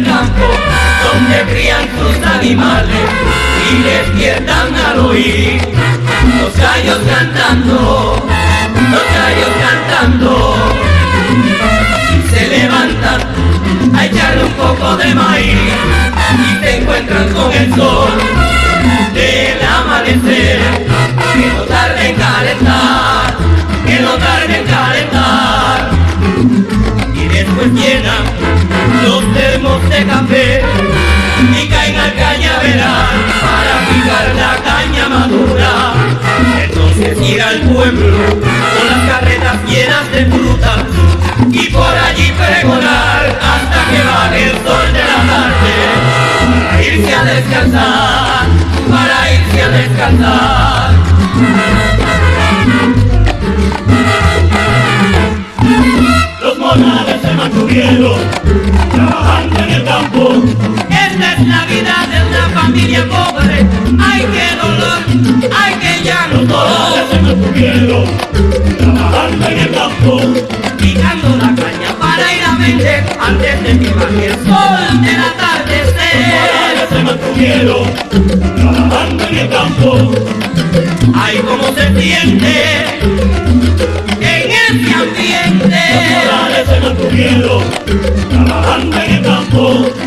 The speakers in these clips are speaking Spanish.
campo, donde crían sus animales y despiertan al oír los gallos cantando, los gallos cantando. Se levantan a echarle un poco de maíz y se encuentran con el sol del amanecer. Que no tarde en calentar, que no tarde en calentar. Y después llenan los termos de café y caen al cañaveral para picar la caña madura. Entonces ir al pueblo con las carretas llenas de fruta y por allí pregonar hasta que baje el sol de la tarde para irse a descansar, para irse a descansar. Los morales se mantuvieron trabajando en el campo. Esta es la vida de una familia pobre. Ay, qué dolor, ay, que ya no todo. Los morales se mantuvieron trabajando en el campo, picando la caña para ir a vender antes de que baje el sol del atardecer. Los morales se mantuvieron trabajando en el campo. Ay, cómo se siente en ese ambiente. Los morales se mantuvieron trabajando en el campo.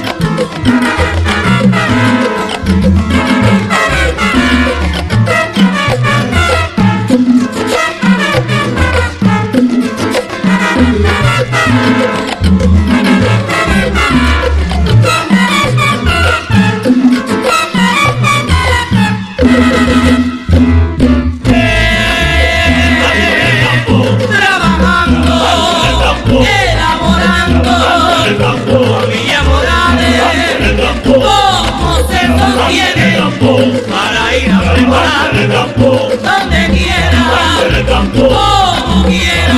Para ir a preparar donde quiera, como quiera.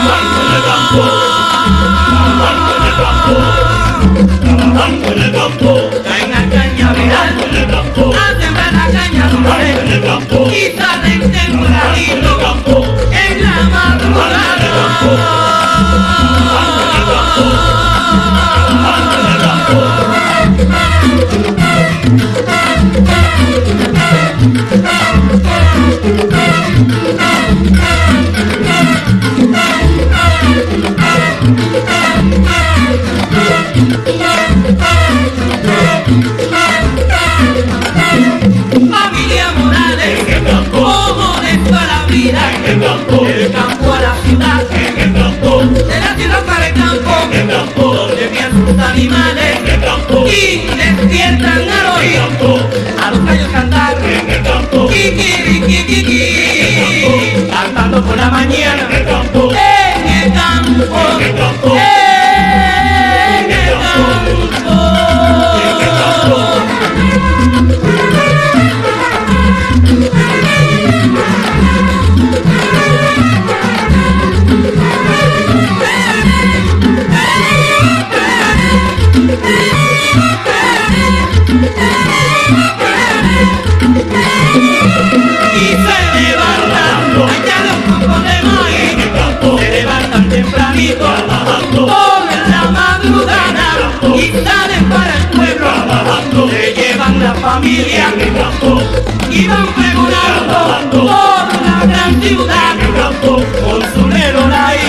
Trabajando en el campo, caen al cañaveral, a sembrar la caña dulce y salen tempranito en la madrugada. Familia Morales, como de toda la vida, del campo a la ciudad, de la ciudad para el campo, donde crían sus animales y despiertan al oír a los gallos cantar, kikirikikiki, cantando por la mañana en el campo, en el campo. Y se levantan, allá los campos de maíz, se levantan tempranito, por la madrugada, y salen para el pueblo, se llevan la familia, y van pregonando por la gran ciudad, con su reloj.